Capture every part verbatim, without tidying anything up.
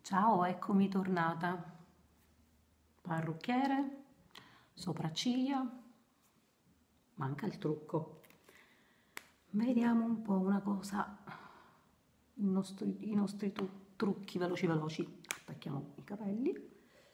Ciao, eccomi tornata. Parrucchiere, sopracciglia, manca il trucco. Vediamo un po' una cosa, i nostri, i nostri tu- trucchi veloci veloci. Attacchiamo i capelli.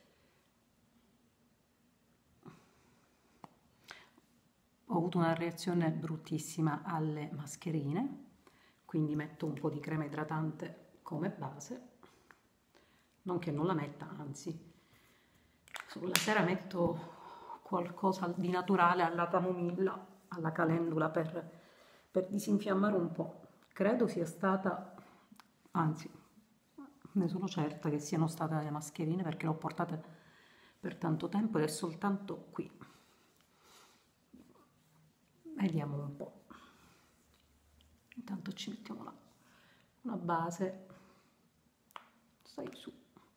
Ho avuto una reazione bruttissima alle mascherine, quindi metto un po' di crema idratante come base. Non che non la metta, anzi, sulla sera metto qualcosa di naturale alla camomilla, alla calendula per, per disinfiammare un po'. Credo sia stata, anzi, ne sono certa che siano state le mascherine perché le ho portate per tanto tempo ed è soltanto qui. Vediamo un po'. Intanto ci mettiamo la, una base. Stai su.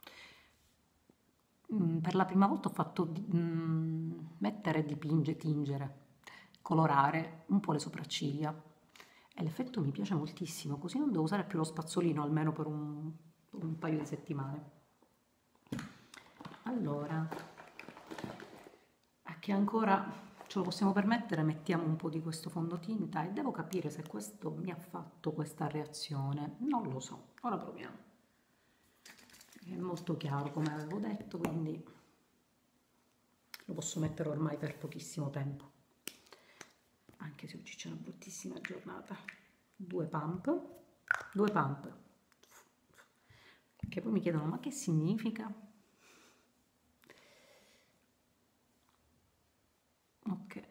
Mm, per la prima volta ho fatto mm, mettere, dipingere, tingere, colorare un po' le sopracciglia e l'effetto mi piace moltissimo, così non devo usare più lo spazzolino almeno per un, per un paio di settimane. Allora, a che ancora ce lo possiamo permettere, mettiamo un po' di questo fondotinta e devo capire se questo mi ha fatto questa reazione, non lo so, ora proviamo. È molto chiaro come avevo detto, quindi lo posso mettere ormai per pochissimo tempo, anche se oggi c'è una bruttissima giornata. Due pump, due pump, che poi mi chiedono ma che significa? Ok.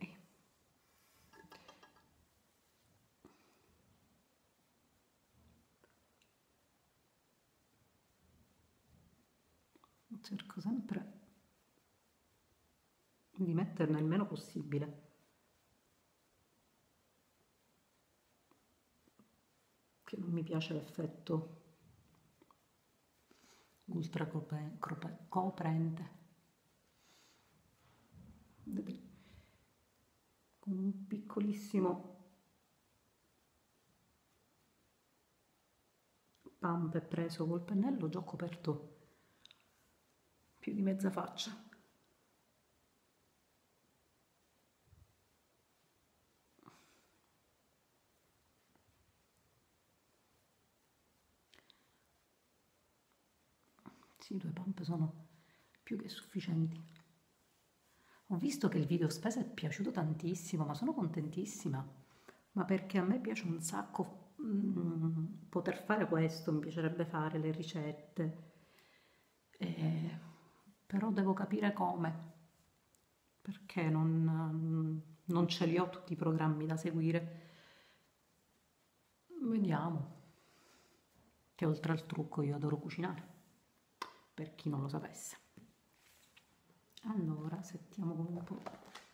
Cerco sempre di metterne il meno possibile. Che non mi piace l'effetto ultra coprente. Con un piccolissimo pump preso col pennello già ho coperto più di mezza faccia. Sì, due pump sono più che sufficienti. Ho visto che il video spesa è piaciuto tantissimo, ma sono contentissima, ma perché a me piace un sacco mm, poter fare questo, mi piacerebbe fare le ricette, eh, però devo capire come, perché non, non ce li ho tutti i programmi da seguire. Vediamo, che oltre al trucco io adoro cucinare, per chi non lo sapesse. Allora, settiamo con un po'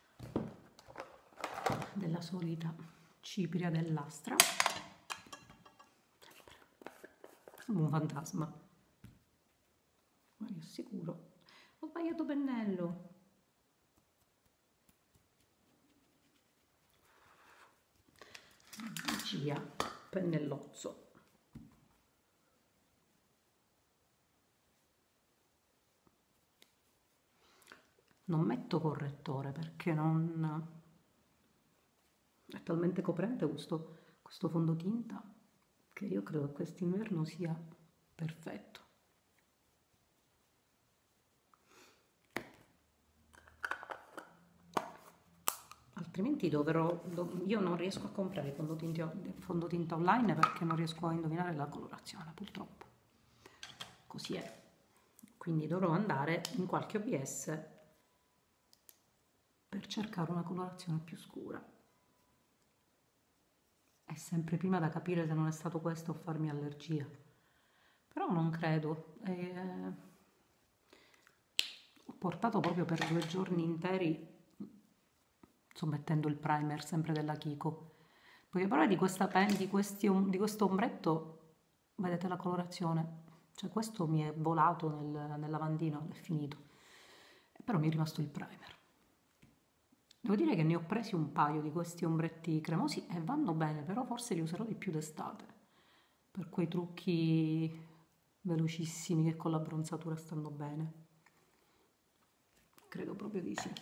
della solita cipria dell'astra. Sembra un fantasma, ma vi assicuro. Ho sbagliato pennello. Magia, pennellozzo. Non metto correttore perché non è talmente coprente questo, questo fondotinta che io credo che quest'inverno sia perfetto. Altrimenti dovrò, io non riesco a comprare fondotinta, fondotinta online perché non riesco a indovinare la colorazione, purtroppo. Così è. Quindi dovrò andare in qualche O B S per cercare una colorazione più scura. È sempre prima da capire se non è stato questo a farmi allergia. Però non credo. Eh, ho portato proprio per due giorni interi, sto mettendo il primer sempre della Kiko. Voglio parlare di questa pen, di, questi, di questo ombretto, vedete la colorazione? Cioè questo mi è volato nel, nel lavandino, è finito. Però mi è rimasto il primer. Devo dire che ne ho presi un paio di questi ombretti cremosi e vanno bene, però forse li userò di più d'estate, per quei trucchi velocissimi che con la bronzatura stanno bene. Credo proprio di sì.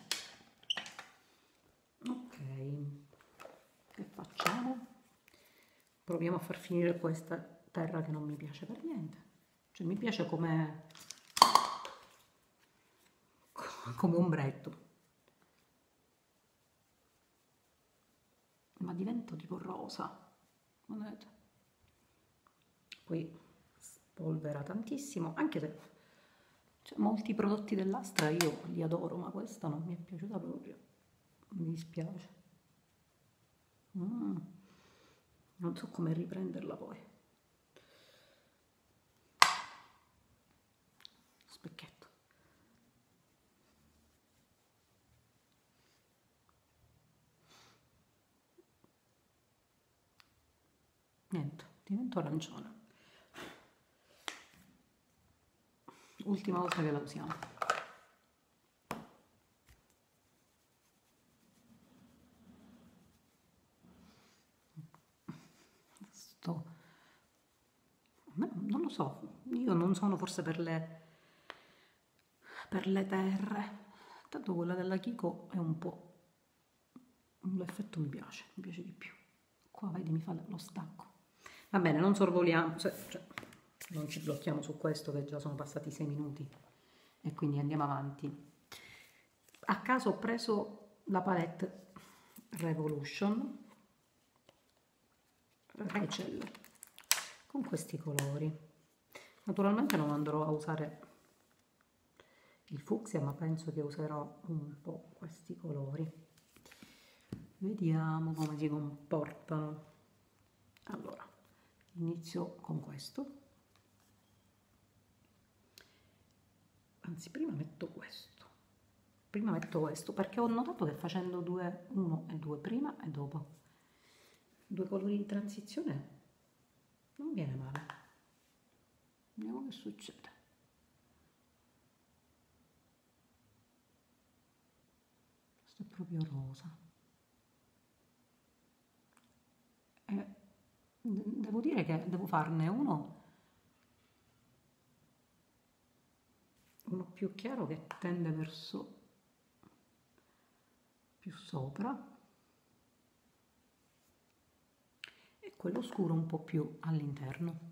Ok, che facciamo? Proviamo a far finire questa terra che non mi piace per niente. Cioè mi piace come come ombretto, ma diventa tipo rosa, vedete? Poi spolvera tantissimo, anche se cioè, molti prodotti dell'Astra io li adoro, ma questa non mi è piaciuta proprio, mi dispiace. Mm. Non so come riprenderla poi. Specchietto. Niente, divento arancione. Ultima volta che la usiamo. Sto... non lo so, io non sono forse per le per le terre, tanto quella della Kiko è un po', l'effetto mi piace, mi piace di più. Qua vedi mi fa lo stacco. Va bene, non sorvoliamo, cioè, cioè, non ci blocchiamo su questo che già sono passati sei minuti e quindi andiamo avanti. A caso ho preso la palette Revolution Rachel con questi colori. Naturalmente non andrò a usare il fucsia, ma penso che userò un po' questi colori. Vediamo come si comportano. Allora, inizio con questo. Anzi, prima metto questo. Prima metto questo perché ho notato che facendo due, uno e due prima e dopo, due colori di transizione, non viene male. Vediamo che succede. Questo è proprio rosa. E devo dire che devo farne uno uno più chiaro che tende verso più sopra e quello scuro un po' più all'interno.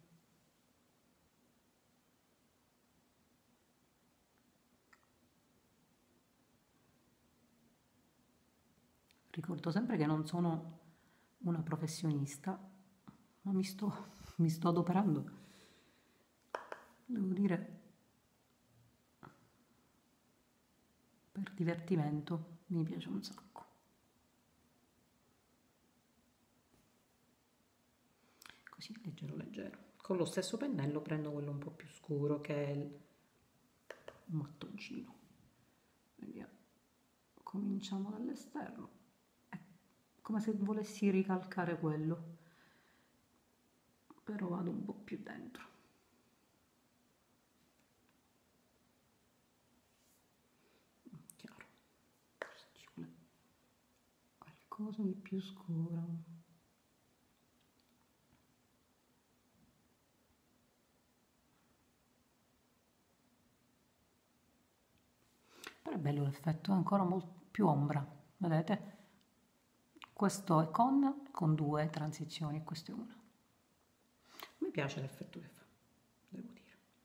Ricordo sempre che non sono una professionista, ma mi sto, mi sto adoperando. Devo dire, per divertimento mi piace un sacco. Così leggero leggero. Con lo stesso pennello prendo quello un po' più scuro che è il mattoncino. Vediamo. Cominciamo dall'esterno. È come se volessi ricalcare quello, però vado un po' più dentro. Chiaro. Ci vuole qualcosa di più scuro. Però è bello l'effetto, è ancora molto più ombra, vedete? Questo è con, con due transizioni e questo è una. Mi piace l'effetto che fa, devo dire.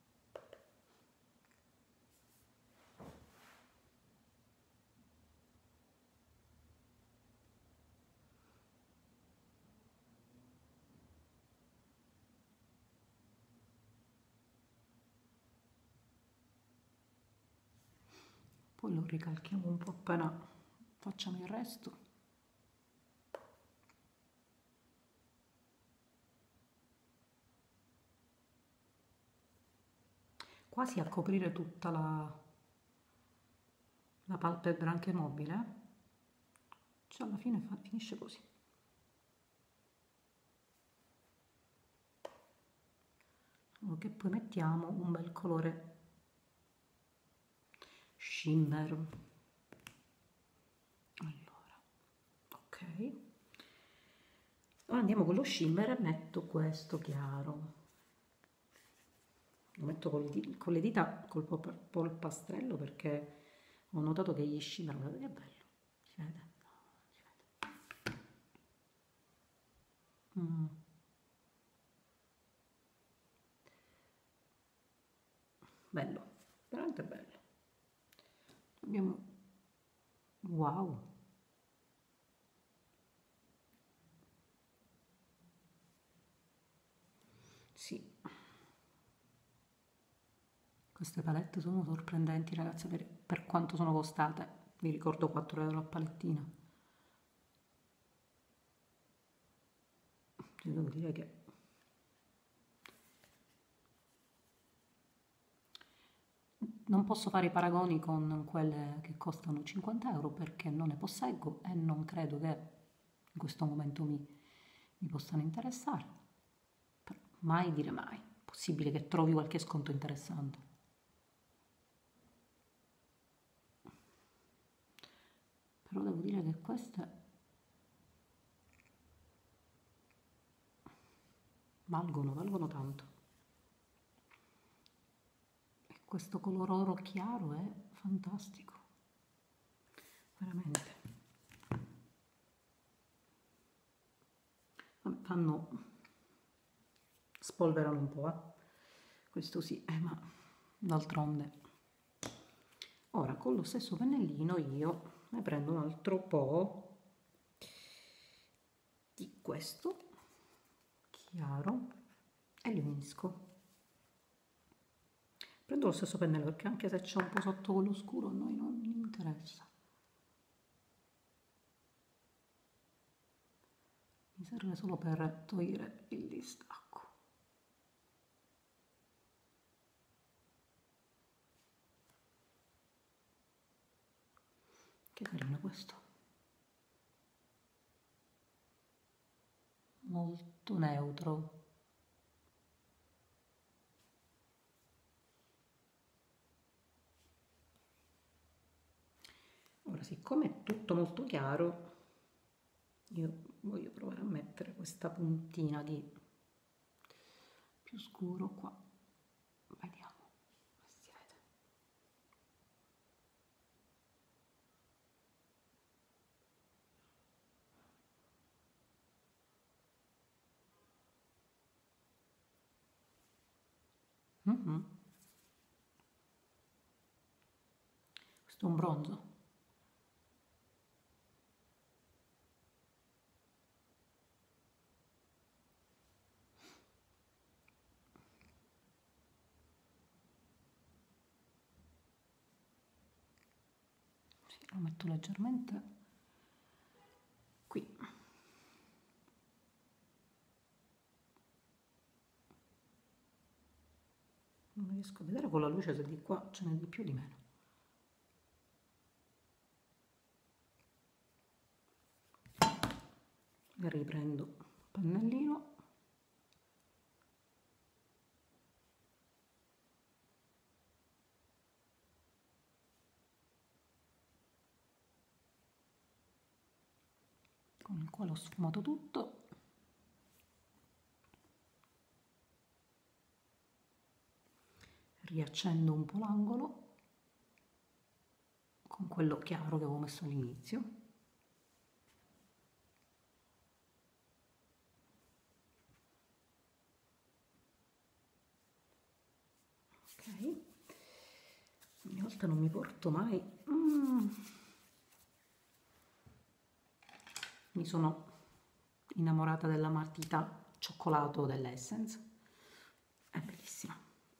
Poi lo ricalchiamo un po' appena facciamo il resto. Quasi a coprire tutta la, la palpebra anche mobile, cioè alla fine fa, finisce così. Allora, che poi mettiamo un bel colore shimmer. Allora, ok. Ora andiamo con lo shimmer e metto questo chiaro. lo metto col di- con le dita col pol- polpastrello perché ho notato che gli scivola. Guardate che bello, si vede? No, si vede. Mm. Bello, veramente bello. Abbiamo, wow, sì, queste palette sono sorprendenti ragazze per, per quanto sono costate. Vi ricordo quattro euro a palettina. Io devo dire che non posso fare i paragoni con quelle che costano cinquanta euro perché non ne posseggo e non credo che in questo momento mi, mi possano interessare. Però mai dire mai. Possibile che trovi qualche sconto interessante. Però devo dire che queste valgono, valgono tanto. E questo color oro chiaro è fantastico. Veramente. Vabbè, fanno, spolverano un po', eh. Questo sì, eh, ma d'altronde. Ora con lo stesso pennellino io ne prendo un altro po' di questo chiaro e li unisco. Prendo lo stesso pennello perché anche se c'è un po' sotto quello scuro a noi non interessa. Mi serve solo per togliere il distacco. Che carino questo. Molto neutro. Ora, siccome è tutto molto chiaro, io voglio provare a mettere questa puntina di più scuro qua. Vediamo se si vede. Mm-hmm. Questo è un bronzo. Sì, lo metto leggermente qui. Non riesco a vedere con la luce se di qua ce n'è di più o di meno. E riprendo il pennellino. Con il quale ho sfumato tutto. Riaccendo un po' l'angolo con quello chiaro che avevo messo all'inizio. Ok, ogni volta non mi porto mai. Mm. Mi sono innamorata della matita cioccolato dell'Essence, è bellissima.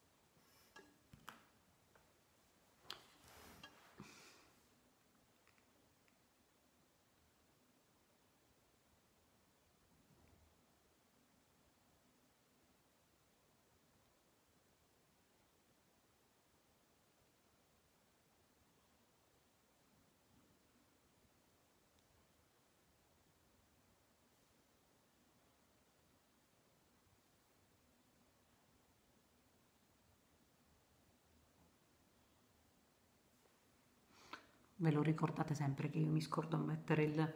Ve lo ricordate sempre che io mi scordo a mettere il,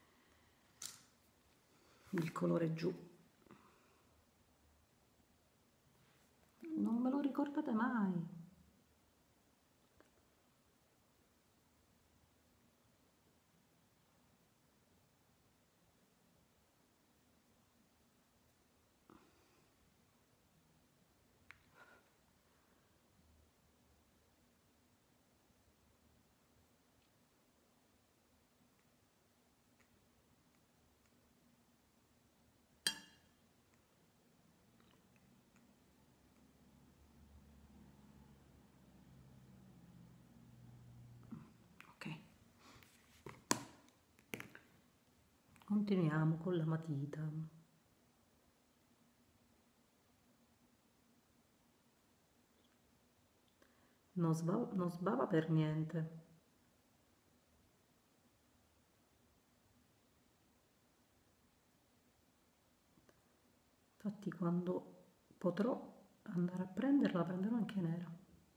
il colore giù. Non me lo ricordate lasciate mai. Continuiamo con la matita. Non sbava, non sbava per niente. Infatti quando potrò andare a prenderla, la prenderò anche nera.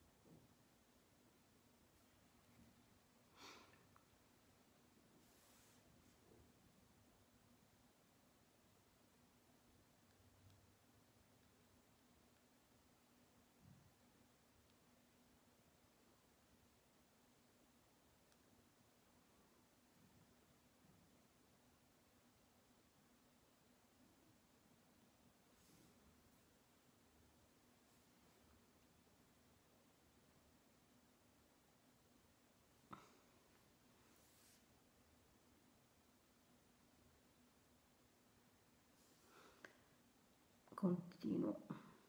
Continuo.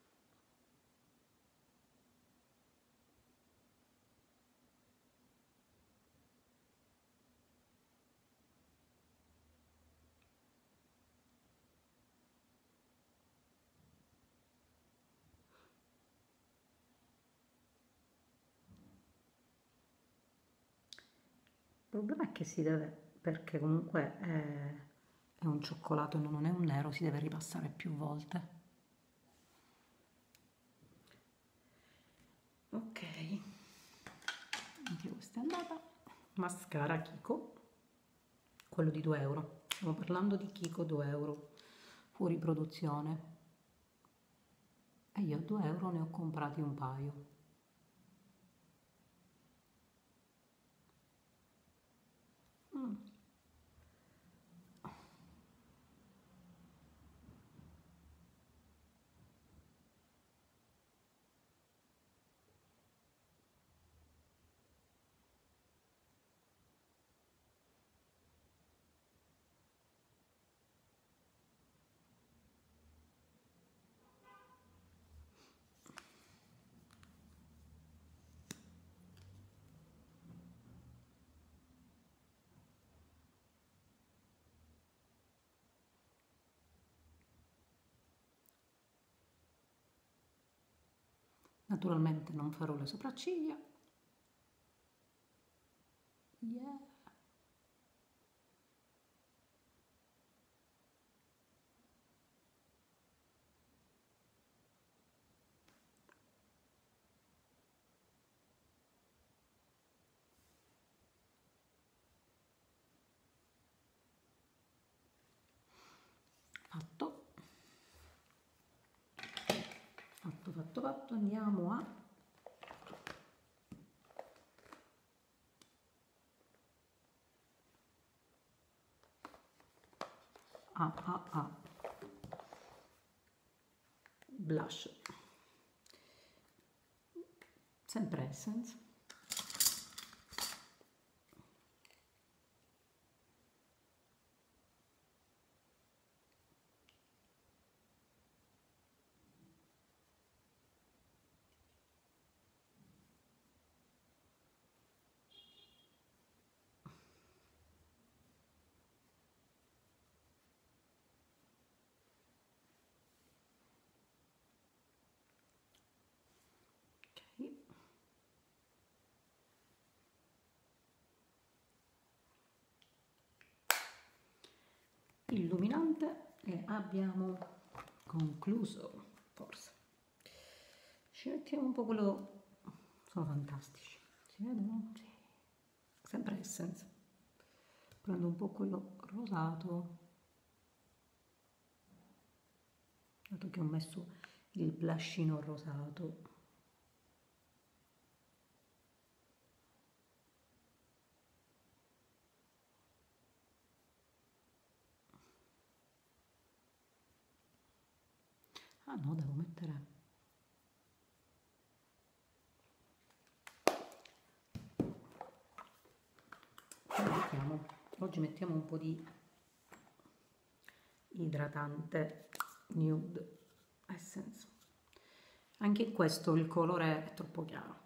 Il problema è che si deve, perché comunque è, è un cioccolato e non è un nero, si deve ripassare più volte. Ok, anche questa è andata. Mascara Kiko, quello di due euro. Stiamo parlando di Kiko due euro, fuori produzione. E io a due euro ne ho comprati un paio. Mm. Naturalmente non farò le sopracciglia. Yeah. Fatto. Fatto, fatto, fatto. Andiamo a A, A, A. Blush. Sempre Essence. Ok. Illuminante e abbiamo concluso, forse. Ci mettiamo un po' quello, sono fantastici, si vedono? Sì. Sempre Essence. Prendo un po' quello rosato, dato che ho messo il blushino rosato. Ah no, devo mettere... Mettiamo, oggi mettiamo un po' di idratante Nude Essence. Anche in questo il colore è troppo chiaro.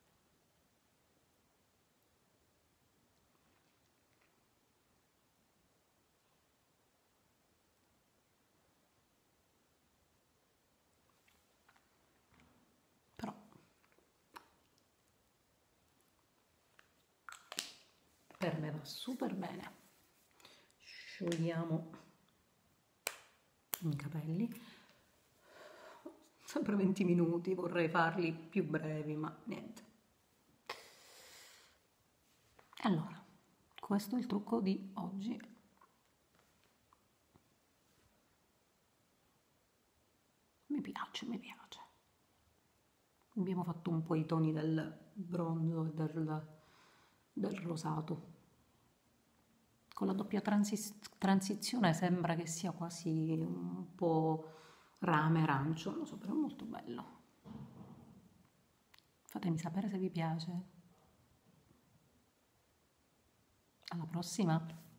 Però per me va super bene. Sciogliamo i capelli. Sempre venti minuti, vorrei farli più brevi, ma niente. Allora, questo è il trucco di oggi. Mi piace, mi piace. Abbiamo fatto un po' i toni del bronzo e del, del rosato. Con la doppia transi- transizione sembra che sia quasi un po' rame arancio, non lo so, però è molto bello. Fatemi sapere se vi piace. Alla prossima!